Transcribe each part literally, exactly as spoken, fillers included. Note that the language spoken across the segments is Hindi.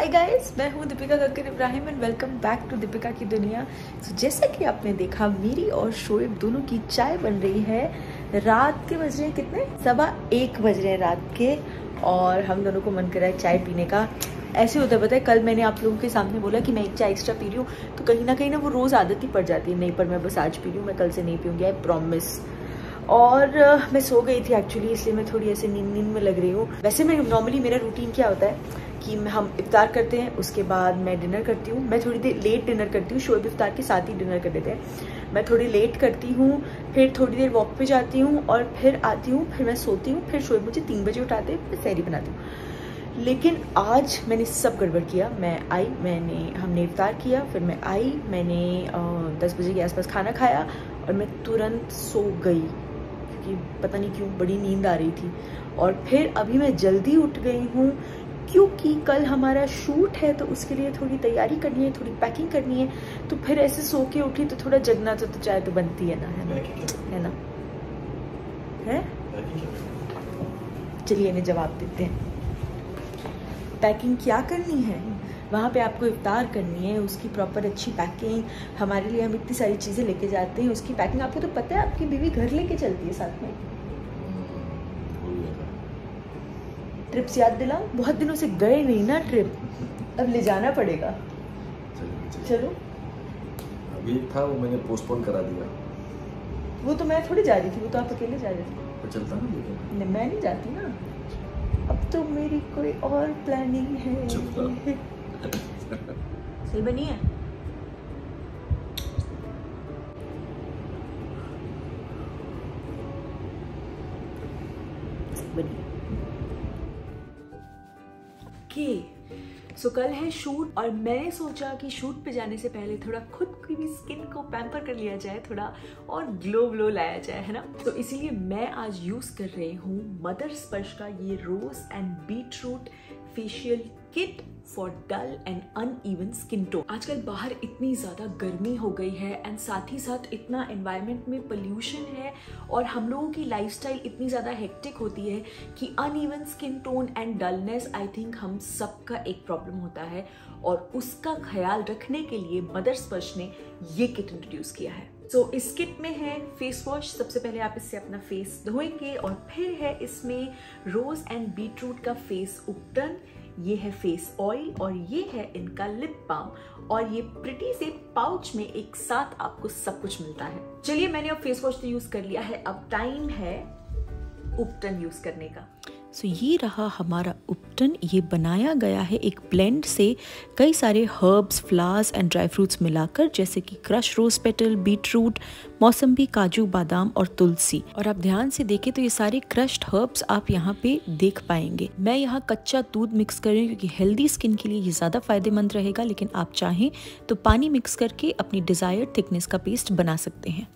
गाइस, मैं हूँ Deepika Kakkar Ibrahim and welcome back to Deepika की दुनिया। so, जैसा कि आपने देखा, मेरी और शोएब दोनों की चाय बन रही है। रात के बज रहे हैं कितने, सवा एक बज रहे हैं रात के, और हम दोनों को मन कर रहा है चाय पीने का। ऐसे होता है, पता है, कल मैंने आप लोगों के सामने बोला कि मैं एक चाय एक्स्ट्रा पी रही हूँ, तो कहीं ना कहीं ना वो रोज़ आदत ही पड़ जाती है। नहीं, पर मैं बस आज पी रही हूँ, मैं कल से नहीं पीऊँगी, आई प्रॉमिस। और uh, मैं सो गई थी एक्चुअली, इसलिए मैं थोड़ी ऐसे नींद नींद में लग रही हूँ। वैसे मैं नॉर्मली मेरा रूटीन क्या होता है कि हम इफ्तार करते हैं, उसके बाद मैं डिनर करती हूँ। मैं थोड़ी देर लेट डिनर करती हूँ, शोएब इफ्तार के साथ ही डिनर कर लेते हैं। मैं थोड़ी लेट करती हूँ, फिर थोड़ी देर वॉक पे जाती हूँ और फिर आती हूँ, फिर मैं सोती हूँ। फिर शोएब मुझे तीन बजे उठाते हैं, फिर सैरी बनाती हूँ। लेकिन आज मैंने सब गड़बड़ किया। मैं आई, मैंने हमने इफ्तार किया, फिर मैं आई, मैंने दस बजे के आसपास खाना खाया और मैं तुरंत सो गई, क्योंकि पता नहीं क्यों बड़ी नींद आ रही थी। और फिर अभी मैं जल्दी उठ गई हूँ, क्योंकि कल हमारा शूट है, तो उसके लिए थोड़ी तैयारी करनी है, थोड़ी पैकिंग करनी है। तो फिर ऐसे सो के उठी तो थोड़ा जगना तो, तो चाय तो बनती है ना, है ना, है ना, है। चलिए इन्हें जवाब देते हैं। पैकिंग क्या करनी है, वहाँ पे आपको इफ्तार करनी है, उसकी प्रॉपर अच्छी पैकिंग। हमारे लिए हम इतनी सारी चीज़ें लेके जाते हैं, उसकी पैकिंग आपको तो पता है, आपकी बीवी घर लेके चलती है साथ में। ट्रिप्स याद दिलाओ, बहुत दिनों से गए नहीं ना ट्रिप, अब ले जाना पड़ेगा। चलो, चलो। अभी था वो, मैंने पोस्टपोन करा दिया। वो तो मैं थोड़ी जा रही थी, वो तो आप अकेले जा रहे थे। तो चलता ना, लेकिन नहीं, मैं नहीं जाती ना, अब तो मेरी कोई और प्लानिंग है। सही बनी है। बनी। ओके, सो कल है शूट, और मैंने सोचा कि शूट पे जाने से पहले थोड़ा खुद की भी स्किन को पैम्पर कर लिया जाए, थोड़ा और ग्लो ग्लो लाया जाए, है ना। तो इसीलिए मैं आज यूज कर रही हूँ मदर स्पर्श का ये rose and beetroot facial kit for dull and uneven skin tone. आजकल बाहर इतनी ज्यादा गर्मी हो गई है, एंड साथ ही साथ इतना एनवायरनमेंट में पोल्यूशन है, और हम लोगों की लाइफस्टाइल इतनी ज्यादा हेक्टिक होती है कि uneven skin tone and dullness, I think हम सबका एक प्रॉब्लम होता है। और उसका ख्याल रखने के लिए मदर स्पर्श ने ये किट इंट्रोड्यूस किया है। सो so, इस किट में है फेस वॉश। सबसे पहले आप इससे अपना फेस धोएंगे, और फिर है इसमें रोज एंड बीटरूट का फेस उपटन, ये है फेस ऑयल, और ये है इनका लिप बाम, और ये प्रिटी से पाउच में एक साथ आपको सब कुछ मिलता है। चलिए, मैंने अब फेस वॉश तो यूज कर लिया है, अब टाइम है उपटन यूज करने का। सो so, ये रहा हमारा उपटन। ये बनाया गया है एक ब्लेंड से कई सारे herbs, flowers and dry fruits मिलाकर, जैसे कि क्रश रोज पेटल, बीटरूट, मौसम्बी, काजू, बादाम और तुलसी। और आप ध्यान से देखें तो ये सारे क्रश्ड हर्ब्स आप यहाँ पे देख पाएंगे। मैं यहाँ कच्चा दूध मिक्स कर रही हूँ, क्योंकि हेल्दी स्किन के लिए ये ज़्यादा फायदेमंद रहेगा, लेकिन आप चाहें तो पानी मिक्स करके अपनी डिजायर्ड थिकनेस का पेस्ट बना सकते हैं।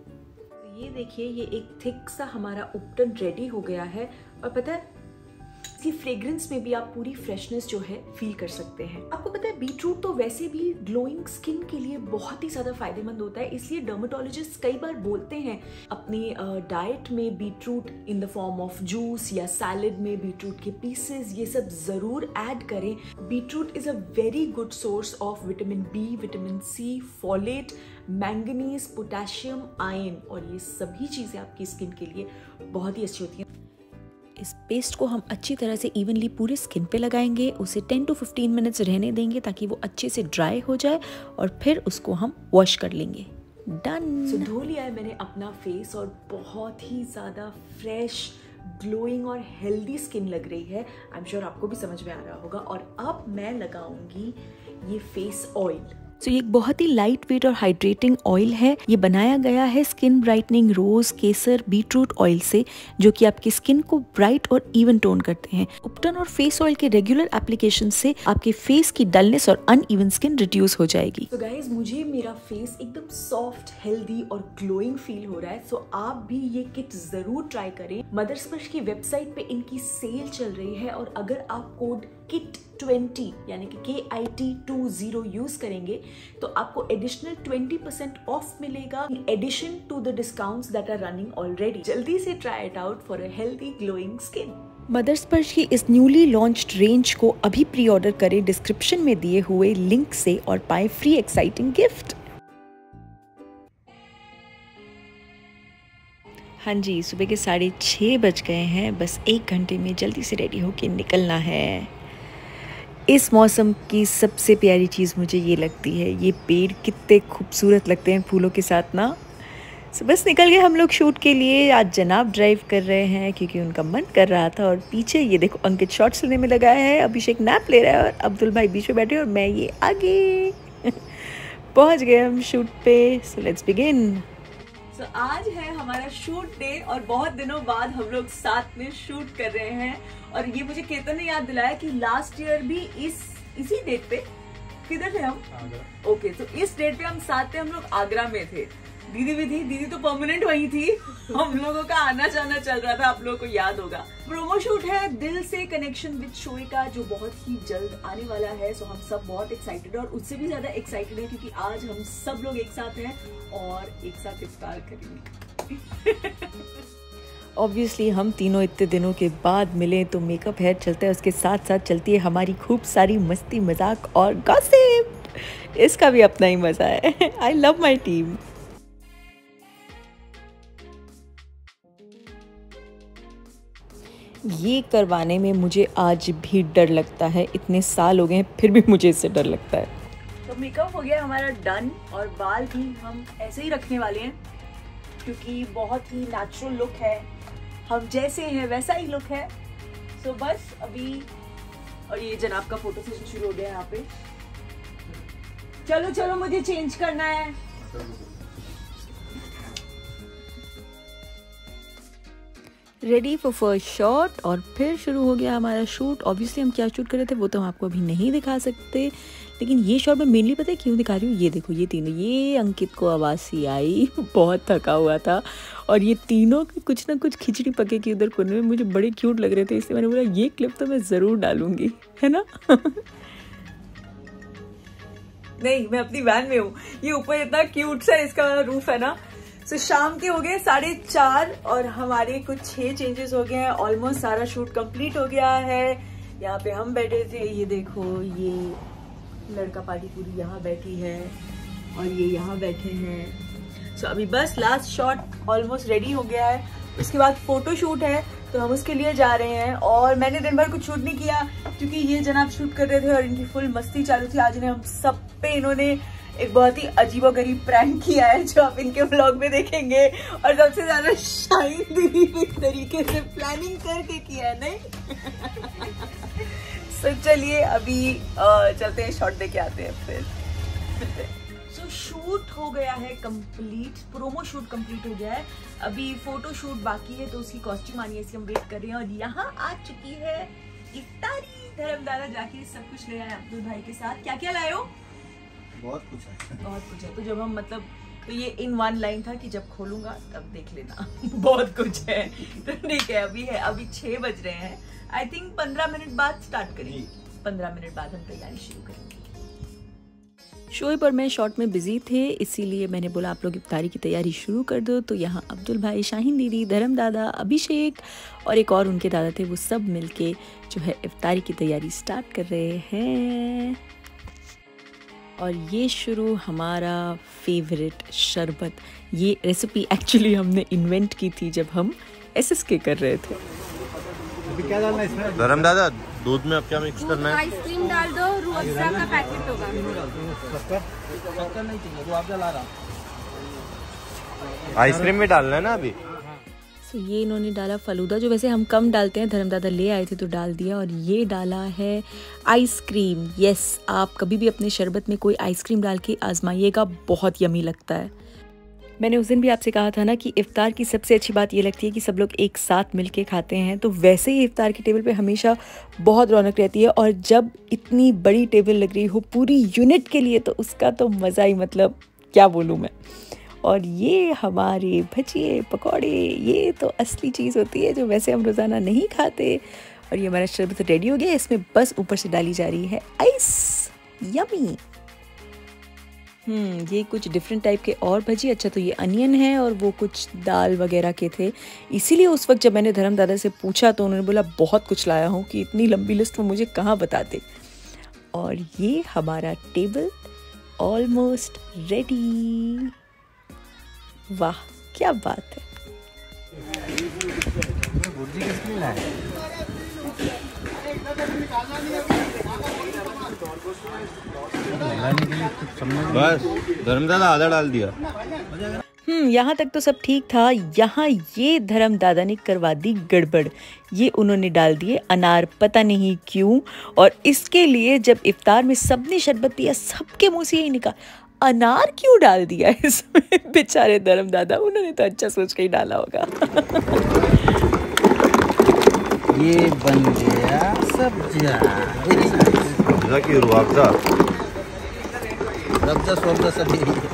ये देखिए, ये एक थिक सा हमारा उपटन रेडी हो गया है, और पता है इसकी फ्रेग्रेंस में भी आप पूरी फ्रेशनेस जो है फील कर सकते हैं। आपको पता है बीटरूट तो वैसे भी ग्लोइंग स्किन के लिए बहुत ही ज्यादा फायदेमंद होता है, इसलिए डर्मेटोलॉजिस्ट कई बार बोलते हैं अपने डाइट में beetroot in the form of juice या सैलेड में बीटरूट के पीसेस, ये सब जरूर ऐड करें। Beetroot is a very good source of vitamin B, vitamin C, folate, manganese, potassium, iron, और ये सभी चीजें आपकी स्किन के लिए बहुत ही अच्छी होती हैं। इस पेस्ट को हम अच्छी तरह से इवनली पूरे स्किन पे लगाएंगे, उसे टेन टू फिफ्टीन मिनट्स रहने देंगे ताकि वो अच्छे से ड्राई हो जाए, और फिर उसको हम वॉश कर लेंगे। डन। सो धो लिया है मैंने अपना फेस, और बहुत ही ज़्यादा फ्रेश, ग्लोइंग और हेल्दी स्किन लग रही है। आई एम श्योर आपको भी समझ में आ रहा होगा। और अब मैं लगाऊंगी ये फेस ऑयल। सो so, ये एक बहुत ही लाइट वेट और हाइड्रेटिंग ऑयल है। ये बनाया गया है स्किन ब्राइटनिंग रोज, केसर, बीटरूट ऑयल से, जो कि आपकी स्किन को ब्राइट और इवन टोन करते हैं। उपटन और फेस ऑयल के रेगुलर एप्लीकेशन से आपके फेस की डलनेस और अनइवन स्किन रिड्यूस हो जाएगी। तो गाइज, मुझे मेरा फेस एकदम सॉफ्ट, हेल्दी और ग्लोइंग फील हो रहा है। सो so, आप भी ये किट जरूर ट्राई करें। मदर स्पर्श की वेबसाइट पे इनकी सेल चल रही है, और अगर आप कोड किट ट्वेंटी यानी कि K I T two zero use करेंगे तो आपको एडिशनल ट्वेंटी परसेंट ऑफ मिलेगा in addition to the discounts that are running already. जल्दी से try it out for a healthy glowing skin. Mother Sparsh की इस न्यूली लॉन्च्ड रेंज को अभी प्री ऑर्डर करें डिस्क्रिप्शन में दिए हुए लिंक से और पाएं फ्री एक्साइटिंग गिफ्ट। हाँ जी, सुबह के साढ़े छः बज गए हैं। बस एक घंटे में जल्दी से रेडी होके निकलना है। इस मौसम की सबसे प्यारी चीज़ मुझे ये लगती है, ये पेड़ कितने खूबसूरत लगते हैं फूलों के साथ ना। सो बस निकल गए हम लोग शूट के लिए। आज जनाब ड्राइव कर रहे हैं क्योंकि उनका मन कर रहा था। और पीछे ये देखो अंकित शॉट्स लेने में लगा है, अभिषेक नैप ले रहा है और अब्दुल भाई बीच में बैठे और मैं ये आगे। पहुंच गए हम शूट पे। So let's begin. So, आज है हमारा शूट डे और बहुत दिनों बाद हम लोग साथ में शूट कर रहे हैं। और ये मुझे केतन ने याद दिलाया कि लास्ट ईयर भी इस इसी डेट पे किधर थे हम? ओके, तो इस डेट पे हम साथ थे, हम लोग आगरा में थे। दीदी भी थी, दीदी तो परमानेंट वही थी। हम लोगों का आना जाना चल रहा था, आप लोगों को याद होगा। प्रोमो शूट है दिल से कनेक्शन विद शोए का, जो बहुत ही जल्द आने वाला है। सो हम सब बहुत एक्साइटेड और उससे भी ज्यादा एक्साइटेड है क्योंकि आज हम सब लोग एक साथ हैं और एक साथ इफ्तार करेंगे। ऑब्वियसली हम तीनों इतने दिनों के बाद मिले तो मेकअप हेयर चलता है, उसके साथ साथ चलती है हमारी खूब सारी मस्ती मजाक और गॉसिप। इसका भी अपना ही मजा है। I love my team. ये करवाने में मुझे आज भी डर लगता है। इतने साल हो गए हैं फिर भी मुझे इससे डर लगता है। तो मेकअप हो गया हमारा डन और बाल भी हम ऐसे ही रखने वाले हैं क्योंकि बहुत ही नेचुरल लुक है, हम जैसे हैं वैसा ही लुक है। सो बस अभी, और ये जनाब का फोटो सेशन शुरू हो गया यहाँ पे। चलो चलो मुझे चेंज करना है। रेडी फॉर फर्स्ट शॉट और फिर शुरू हो गया हमारा शूट। ऑब्वियसली हम क्या शूट कर रहे थे वो तो हम आपको अभी नहीं दिखा सकते, लेकिन ये शॉट मैं मेनली पता है क्यों दिखा रही हूँ। ये देखो ये तीनों, ये अंकित को आवाज़ सी आई, बहुत थका हुआ था और ये तीनों कुछ ना कुछ खिचड़ी पके की उधर कोने में मुझे बड़े क्यूट लग रहे थे, इसलिए मैंने बोला ये क्लिप तो मैं ज़रूर डालूंगी, है ना। नहीं, मैं अपनी वैन में हूँ। ये ऊपर इतना क्यूट सा इसका रूफ है ना। सो so, शाम के हो गए साढ़े चार और हमारे कुछ छह चेंजेस हो गए हैं। ऑलमोस्ट सारा शूट कंप्लीट हो गया है। यहाँ पे हम बैठे थे, ये देखो ये लड़का पार्टी पूरी यहाँ बैठी है और ये यहाँ बैठे हैं। सो so, अभी बस लास्ट शॉट ऑलमोस्ट रेडी हो गया है। उसके बाद फोटो शूट है तो हम उसके लिए जा रहे हैं। और मैंने दिन भर कुछ शूट नहीं किया क्योंकि ये जनाब शूट कर रहे थे और इनकी फुल मस्ती चालू थी। आज ने हम सब पे इन्होंने एक बहुत ही अजीबोगरीब प्रैंक किया है जो आप इनके व्लॉग में देखेंगे। और सबसे ज्यादा शाइन दीदी इस तरीके से प्लानिंग करके किया है, नहीं। so, चलिए अभी चलते हैं, शॉट देके आते हैं फिर। सो so, शूट हो गया है कंप्लीट, प्रोमो शूट कंप्लीट हो गया है। अभी फोटो शूट बाकी है तो उसकी कॉस्ट्यूम आनी है, इसकी हम वेट कर रहे हैं। और यहाँ आ चुकी है इफ्तारी। धर्मदादा जाके सब कुछ ले आए अब्दुल भाई के साथ। क्या क्या लाए हो? बहुत कुछ है, बहुत कुछ है। तो जब हम मतलब तो ये इन वन लाइन था कि जब खोलूंगा तब देख लेना। बहुत कुछ है। तो ठीक है, अभी है, अभी छह बज रहे हैं। आई थिंक पंद्रह मिनट बाद स्टार्ट करेंगे। पंद्रह मिनट बाद हम तैयारी शुरू करेंगे। शोएब और मैं शॉट में बिजी थे, इसीलिए मैंने बोला आप लोग इफ्तारी की तैयारी शुरू कर दो। तो यहाँ अब्दुल भाई, शाहीन दीदी, धर्म दादा, अभिषेक और एक और उनके दादा थे, वो सब मिलके जो है इफ्तारी की तैयारी स्टार्ट कर रहे हैं। और ये शुरू हमारा फेवरेट शरबत। ये रेसिपी एक्चुअली हमने इन्वेंट की थी जब हम एस एस के कर रहे थे। अभी क्या डालना है इसमें? धर्म दादा, दूध में अब क्या मिक्स करना है? आइसक्रीम डाल दो, रूह अफ़ज़ा का पैकेट होगा। शक्कर नहीं चाहिए, वो आप जला रहा। आइसक्रीम भी डालना है ना अभी। तो ये इन्होंने डाला फलूदा, जो वैसे हम कम डालते हैं, धर्मदादा ले आए थे तो डाल दिया। और ये डाला है आइसक्रीम। यस, आप कभी भी अपने शरबत में कोई आइसक्रीम डाल के आजमाइएगा, बहुत यमी लगता है। मैंने उस दिन भी आपसे कहा था ना कि इफ्तार की सबसे अच्छी बात ये लगती है कि सब लोग एक साथ मिलके खाते हैं। तो वैसे ही इफ्तार की टेबल पे हमेशा बहुत रौनक रहती है। और जब इतनी बड़ी टेबल लग रही हो पूरी यूनिट के लिए तो उसका तो मज़ा ही, मतलब क्या बोलूँ मैं। और ये हमारे भजिए पकौड़े, ये तो असली चीज़ होती है जो वैसे हम रोज़ाना नहीं खाते। और ये हमारा शरबत रेडी हो गया, इसमें बस ऊपर से डाली जा रही है आइस। यमी। हम्म ये कुछ डिफरेंट टाइप के और भजी। अच्छा तो ये अनियन है और वो कुछ दाल वगैरह के थे, इसीलिए उस वक्त जब मैंने धर्म दादा से पूछा तो उन्होंने बोला बहुत कुछ लाया हूँ कि इतनी लंबी लिस्ट में मुझे कहाँ बताते। और ये हमारा टेबल ऑलमोस्ट रेडी। वाह क्या बात है। बस धर्मदादा आधा डाल दिया। हम्म यहाँ तक तो सब ठीक था। यहाँ ये धर्म दादा ने करवा दी गड़बड़। ये उन्होंने डाल दिए अनार, पता नहीं क्यों। और इसके लिए जब इफ्तार में सबने शरबत पिया, सबके मुंह से यही निकला अनार क्यों डाल दिया इसमें। बेचारे धर्म दादा, उन्होंने तो अच्छा सोच के ही डाला होगा। ये बन गया सब्जियां। की रुआवजा रब्जा स्वब्जा सब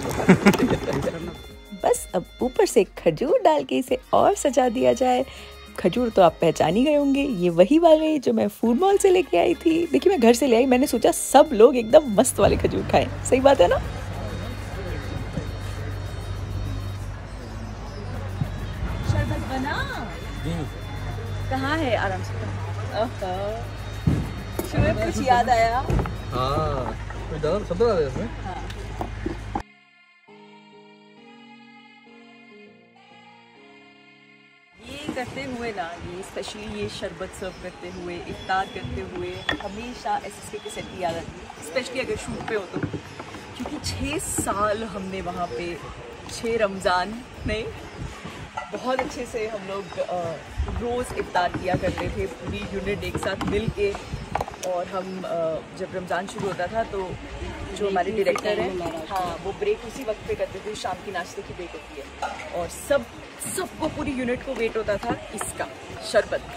बस अब ऊपर से खजूर डाल के इसे और सजा दिया जाए। खजूर तो आप पहचान ही गए होंगे, ये वही वाले जो मैं फूड मॉल से लेके आई थी। देखिए मैं घर से ले आई, मैंने सोचा सब लोग एकदम मस्त वाले खजूर खाएं। सही बात है ना। शरबत बना कहाँ है? आराम से शुरू कुछ याद आया। हाँ सब आ इसमें। हाँ। ये करते हुए ना, ये स्पेशली ये शरबत सर्व करते हुए, इफ्तार करते हुए हमेशा एसएसके की सेट याद आती है, स्पेशली अगर शूट पे हो तो। क्योंकि छः साल हमने वहाँ पे, छः रमज़ान में बहुत अच्छे से हम लोग रोज़ इफ्तार किया करते थे, पूरी यूनिट एक साथ मिल के। और हम जब रमज़ान शुरू होता था तो जो हमारे डायरेक्टर हैं, हाँ, वो ब्रेक उसी वक्त पे करते थे, शाम की नाश्ते की ब्रेक होती है। और सब सबको पूरी यूनिट को वेट होता था इसका शरबत।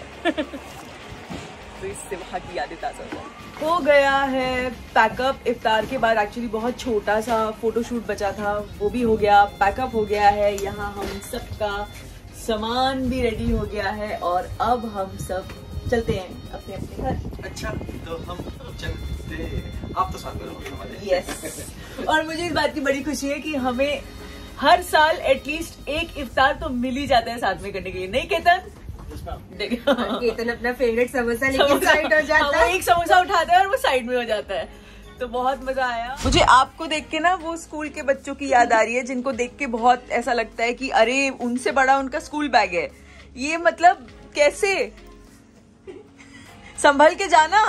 तो इससे वहाँ की यादें ताज़ा हो गया है। पैकअप इफ्तार के बाद एक्चुअली बहुत छोटा सा फोटोशूट बचा था, वो भी हो गया, पैकअप हो गया है। यहाँ हम सबका सामान भी रेडी हो गया है और अब हम सब चलते हैं अपने अपने घर। अच्छा तो हम चलते, आप तो साथ में रहोगे हमारे। यस। और मुझे इस बात की बड़ी खुशी है कि हमें हर साल एटलीस्ट एक इफ्तार तो मिल ही जाता है साथ में करने के लिए, नहीं केतन? केतन अपना फेवरेट समोसा लेके साइड हो जाता है। एक समोसा उठाता है और वो साइड में हो जाता है। तो बहुत मजा आया मुझे। आपको देख के ना वो स्कूल के बच्चों की याद आ रही है, जिनको देख के बहुत ऐसा लगता है कि अरे उनसे बड़ा उनका स्कूल बैग है। ये मतलब कैसे संभल के जाना।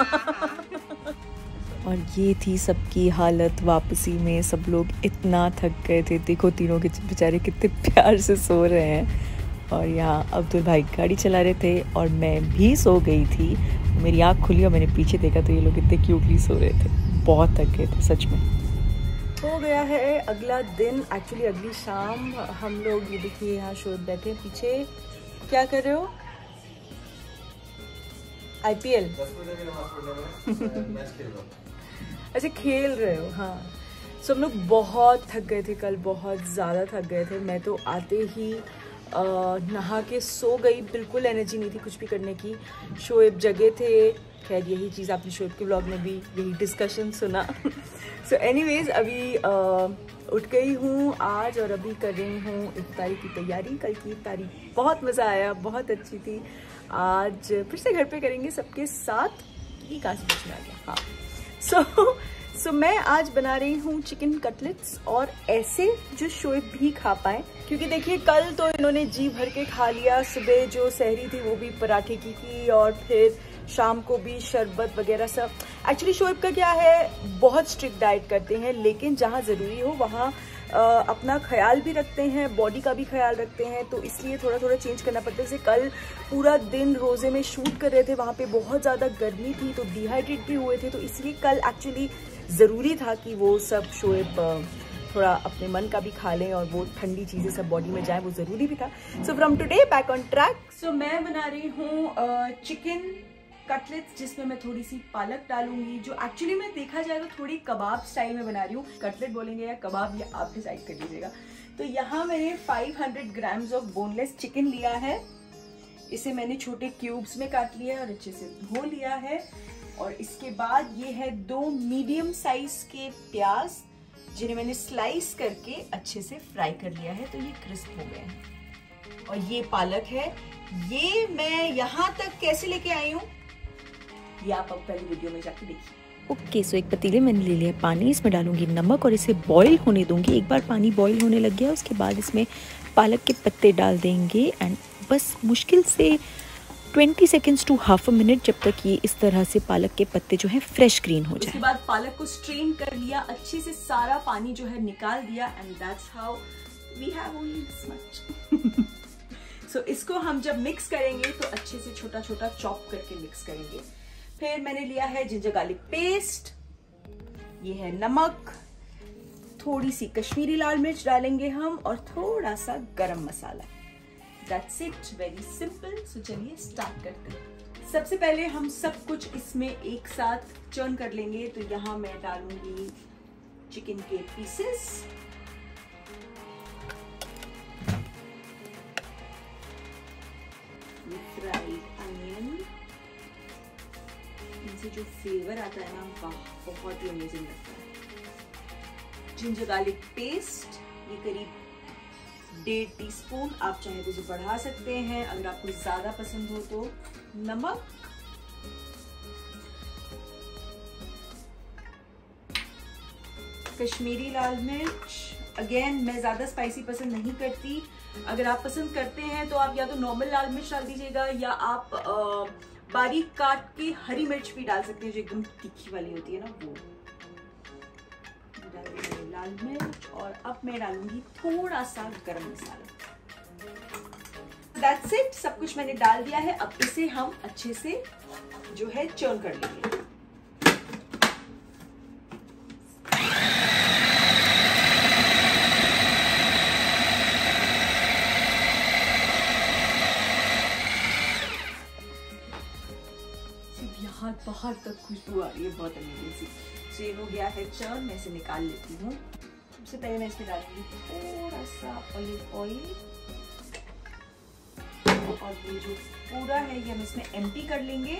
और ये थी सबकी हालत वापसी में। सब लोग इतना थक गए थे, देखो तीनों के बेचारे कितने प्यार से सो रहे हैं। और यहाँ अब्दुल भाई गाड़ी चला रहे थे और मैं भी सो गई थी। मेरी आँख खुली और मैंने पीछे देखा तो ये लोग इतने क्यूटली सो रहे थे, बहुत थक गए थे सच में। हो गया है अगला दिन, एक्चुअली अगली शाम। हम लोग ये देखिए यहाँ शोध बैठे पीछे, क्या कर रहे हो? आईपीएल अच्छा खेल रहे हो? हाँ। सो हम लोग बहुत थक गए थे कल, बहुत ज़्यादा थक गए थे। मैं तो आते ही आ, नहा के सो गई, बिल्कुल एनर्जी नहीं थी कुछ भी करने की। शोएब जगे थे, खैर यही चीज़ आपने शोएब के ब्लॉग में भी यही डिस्कशन सुना। सो एनीवेज अभी आ, उठ गई हूँ आज और अभी कर रही हूँ इफ्तारी की तैयारी। कल की इफ्तारी बहुत मज़ा आया, बहुत अच्छी थी। आज फिर से घर पे करेंगे सबके साथ। ये कहाँ से पूछना आ गया? हाँ। सो so, सो so मैं आज बना रही हूँ चिकन कटलेट्स, और ऐसे जो शोएब भी खा पाए, क्योंकि देखिए कल तो इन्होंने जी भर के खा लिया। सुबह जो सहरी थी वो भी पराठे की की और फिर शाम को भी शरबत वगैरह सब। एक्चुअली शोएब का क्या है, बहुत स्ट्रिक्ट डाइट करते हैं, लेकिन जहाँ ज़रूरी हो वहाँ अपना ख्याल भी रखते हैं, बॉडी का भी ख्याल रखते हैं। तो इसलिए थोड़ा थोड़ा चेंज करना पड़ता है। जैसे कल पूरा दिन रोज़े में शूट कर रहे थे, वहाँ पे बहुत ज़्यादा गर्मी थी तो डिहाइड्रेट भी हुए थे। तो इसलिए कल एक्चुअली ज़रूरी था कि वो सब शोएब थोड़ा अपने मन का भी खा लें और वो ठंडी चीज़ें सब बॉडी में जाए, वो ज़रूरी भी था। So from today back on track. So मैं बना रही हूँ चिकन कटलेट्स, जिसमें मैं थोड़ी सी पालक डालूंगी, जो एक्चुअली मैं देखा जाए तो थोड़ी कबाब स्टाइल में बना रही हूँ। कटलेट बोलेंगे या कबाब, ये आप डिसाइड कर लीजिएगा। तो यहाँ मैंने पाँच सौ ग्राम्स ऑफ बोनलेस चिकन लिया है। इसे मैंने छोटे क्यूब्स में काट लिया है और अच्छे से धो लिया है। और इसके बाद ये है दो मीडियम साइज के प्याज, जिन्हें मैंने स्लाइस करके अच्छे से फ्राई कर लिया है, तो ये क्रिस्प हो गए हैं। और ये पालक है, ये मैं यहाँ तक कैसे लेके आई हूँ ये आप अब पहले वीडियो में जाके देखिए। ओके okay, सो एक पतीले मैंने ले लिया पानी, इसमें डालूंगी नमक और इसे बॉईल होने दूंगी। एक बार पानी बॉईल होने लग गया उसके बाद इसमें पालक के पत्ते डाल देंगे एंड बस मुश्किल से twenty seconds to half a minute, जब तक ये इस तरह से पालक के पत्ते जो है फ्रेश ग्रीन हो जाए। उसके बाद पालक को स्ट्रेन कर लिया, अच्छे से सारा पानी जो है निकाल दिया and that's how we have only this much. So इसको हम जब मिक्स करेंगे तो अच्छे से छोटा छोटा चॉप करके मिक्स करेंगे। फिर मैंने लिया है जिंजर गार्लिक पेस्ट, ये है नमक, थोड़ी सी कश्मीरी लाल मिर्च डालेंगे हम और थोड़ा सा गरम मसाला। That's it, very simple. So चलिए स्टार्ट करते हैं। सबसे पहले हम सब कुछ इसमें एक साथ चर्न कर लेंगे। तो यहाँ मैं डालूंगी चिकन के पीसेस, फ्राइड अनियन, इनसे जो फ्लेवर आता है ना बहुत ही अमेजिंग लगता है। जिंजर गार्लिक पेस्ट, ये करीब डेढ़ टीस्पून, आप चाहे तो इसे बढ़ा सकते हैं अगर आपको ज्यादा पसंद हो तो। नमक, कश्मीरी लाल मिर्च, अगेन मैं ज्यादा स्पाइसी पसंद नहीं करती, अगर आप पसंद करते हैं तो आप या तो नॉर्मल लाल मिर्च डाल दीजिएगा या आप आ, बारीक काट के हरी मिर्च भी डाल सकते हैं जो एकदम तीखी वाली होती है ना वो। डाल लाल मिर्च और अब मैं डालूंगी थोड़ा सा गरम मसाला। दैट्स इट, सब कुछ मैंने डाल दिया है। अब इसे हम अच्छे से जो है चर्न कर लेंगे। यहाँ बाहर तक खुशबू आ रही है, बहुत अमेजिंग सी। सो ये हो गया है चर्न, मैं इसे निकाल लेती हूँ। सबसे पहले मैं इसमें डालूंगी थोड़ा सा ऑलिव ऑयल और ये जो पूरा है ये हम इसमें एम्प्टी कर लेंगे।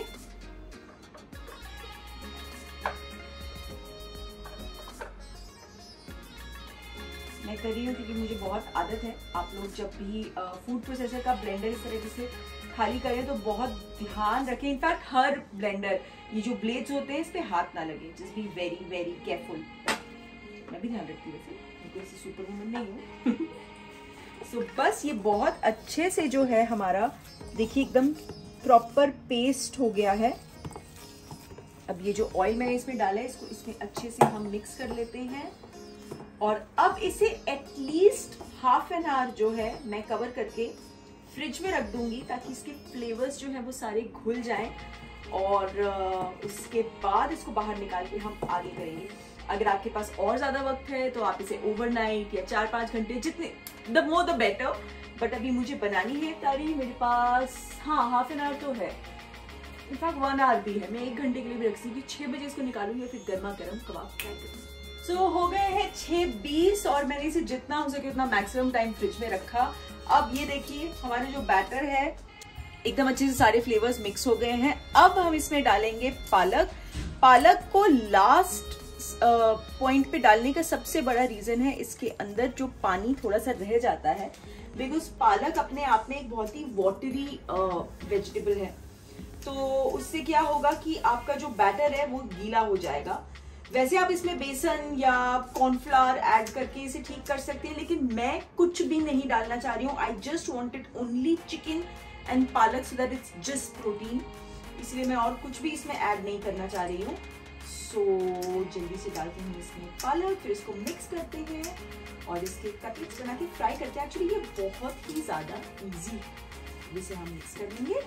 मैं कर रही हूँ क्योंकि मुझे बहुत आदत है। आप लोग जब भी फूड प्रोसेसर का ब्लेंडर इस तरह से खाली करें तो बहुत ध्यान रखें। इनफैक्ट हर ब्लेंडर, ये जो ब्लेड्स होते हैं इस पे हाथ ना लगे, just be very very careful. मैं भी ध्यान रखती हूँ वैसे, क्योंकि ऐसे सुपर वुमन नहीं हूँ। सो so, बस ये बहुत अच्छे से जो है हमारा, देखिए एकदम प्रॉपर पेस्ट हो गया है। अब ये जो ऑयल मैंने इसमें डाला है इसको इसमें अच्छे से हम मिक्स कर लेते हैं और अब इसे एटलीस्ट हाफ एन आवर जो है मैं कवर करके फ्रिज में रख दूंगी ताकि इसके फ्लेवर्स जो है वो सारे घुल जाएं और उसके बाद इसको बाहर निकाल के हम आगे करेंगे। अगर आपके पास और ज्यादा वक्त है तो आप इसे ओवरनाइट या चार पांच घंटे, जितने the more the better. But अभी मुझे बनानी है तारी, मेरे पास हाँ हाफ एन आवर तो है, इनफैक्ट वन आवर भी है। मैं एक घंटे के लिए भी रख सकती हूँ। छह बजे इसको निकालूंगी फिर गर्मा गर्म कबाब फ्राई करूंगी। सो so, हो गए हैं छह बीस और मैंने इसे जितना हो सके उतना मैक्सिमम टाइम फ्रिज में रखा। अब ये देखिए हमारे जो बैटर है एकदम अच्छे से सारे फ्लेवर्स मिक्स हो गए हैं। अब हम इसमें डालेंगे पालक। पालक को लास्ट पॉइंट पे डालने का सबसे बड़ा रीजन है इसके अंदर जो पानी थोड़ा सा रह जाता है, बिकॉज पालक अपने आप में एक बहुत ही वाटरी वेजिटेबल है। तो उससे क्या होगा कि आपका जो बैटर है वो गीला हो जाएगा। वैसे आप इसमें बेसन या कॉर्नफ्लावर ऐड करके इसे ठीक कर सकते हैं, लेकिन मैं कुछ भी नहीं डालना चाह रही हूँ। I just wanted only chicken and palak so that it's just protein, इसलिए मैं और कुछ भी इसमें ऐड नहीं करना चाह रही हूँ। सो so, जल्दी से डालते हैं इसमें पालक, फिर इसको मिक्स करते हैं और इसके कटलेट्स बना के फ्राई करते हैं। एक्चुअली ये बहुत ही ज्यादा इजी, इसे हम मिक्स कर लेंगे।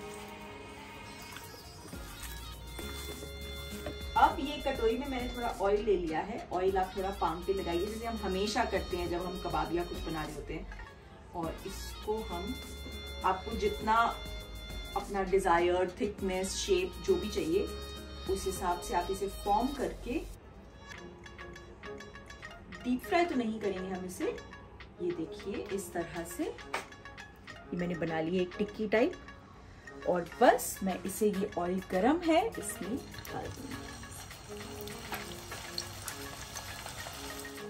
अब ये कटोरी में मैंने थोड़ा ऑयल ले लिया है। ऑयल आप थोड़ा पाम पे लगाइए जैसे हम हमेशा करते हैं जब हम कबाब या कुछ बना रहे होते हैं। और इसको हम, आपको जितना अपना डिजायर थिकनेस शेप जो भी चाहिए उस हिसाब से आप इसे फॉर्म करके, डीप फ्राई तो नहीं करेंगे हम इसे, ये देखिए इस तरह से ये मैंने बना ली है एक टिक्की टाइप। और बस मैं इसे, ये ऑयल गरम है इसमें डाल दूंगी।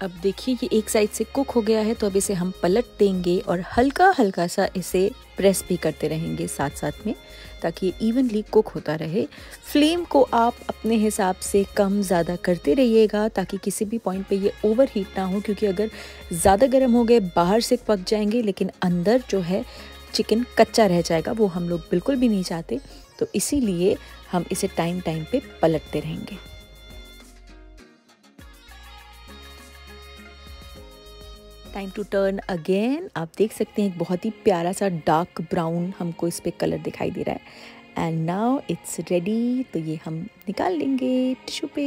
अब देखिए ये एक साइड से कुक हो गया है, तो अब इसे हम पलट देंगे और हल्का हल्का सा इसे प्रेस भी करते रहेंगे साथ साथ में, ताकि ये इवनली कुक होता रहे। फ्लेम को आप अपने हिसाब से कम ज़्यादा करते रहिएगा ताकि किसी भी पॉइंट पे ये ओवर हीट ना हो, क्योंकि अगर ज़्यादा गर्म हो गए बाहर से पक जाएंगे लेकिन अंदर जो है चिकन कच्चा रह जाएगा, वो हम लोग बिल्कुल भी नहीं चाहते। तो इसीलिए हम इसे टाइम टाइम पे पलटते रहेंगे। Time to turn again. आप देख सकते हैं एक बहुत ही प्यारा सा डार्क ब्राउन हमको इस पे कलर दिखाई दे रहा है। And now it's ready. तो ये हम निकाल लेंगे टिश्यू पे।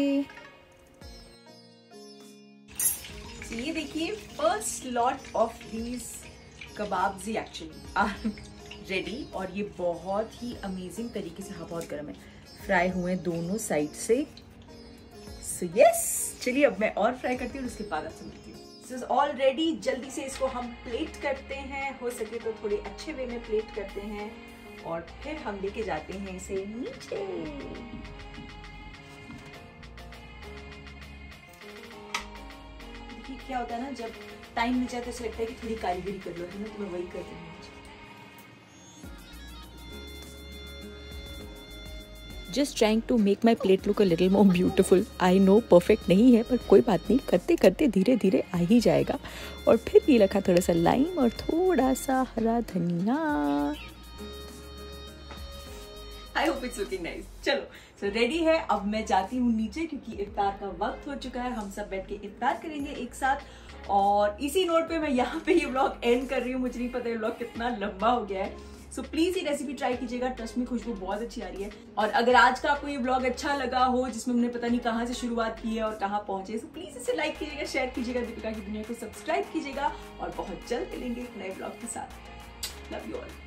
So, ये देखिए first lot of these kebabs ही एक्चुअली आर रेडी, और ये बहुत ही अमेजिंग तरीके से, हाँ बहुत गर्म है, फ्राई हुए दोनों साइड से। सो so, यस yes, चलिए अब मैं और फ्राई करती हूँ, उसके बाद आपसे मिलती हूँ। This is all ready. जल्दी से इसको हम प्लेट करते हैं, हो सके तो थोड़े अच्छे वे में प्लेट करते हैं, और फिर हम लेके जाते हैं इसे नीचे। देखिए क्या होता है ना, जब टाइम मिल जाए तो ऐसा लगता है कि थोड़ी कारीगरी कर लो, है ना, तो मैं वही करती हूँ। Just trying to make my plate look a little more beautiful. I know perfect नहीं है, पर कोई बात नहीं, करते करते धीरे धीरे आ ही जाएगा। और फिर ये रखा थोड़ा सा लाइम और थोड़ा सा हरा धनिया। I hope it's looking nice. चलो सो रेडी है, अब मैं जाती हूँ नीचे क्योंकि इफ्तार का वक्त हो चुका है। हम सब बैठ के इफ्तार करेंगे एक साथ। और इसी नोट पे मैं यहाँ पे ये व्लॉग एंड कर रही हूँ। मुझे नहीं पता ये व्लॉग कितना लंबा हो गया है। सो so, प्लीज ये रेसिपी ट्राई कीजिएगा, ट्रस्ट में खुशबू बहुत अच्छी आ रही है। और अगर आज का आपको ये व्लॉग अच्छा लगा हो, जिसमें हमने पता नहीं कहाँ से शुरुआत की है और कहाँ पहुंचे, सो so, प्लीज इसे लाइक कीजिएगा, शेयर कीजिएगा, दीपिका की दुनिया को सब्सक्राइब कीजिएगा, और बहुत जल्द मिलेंगे एक नए व्लॉग के साथ। Love you all.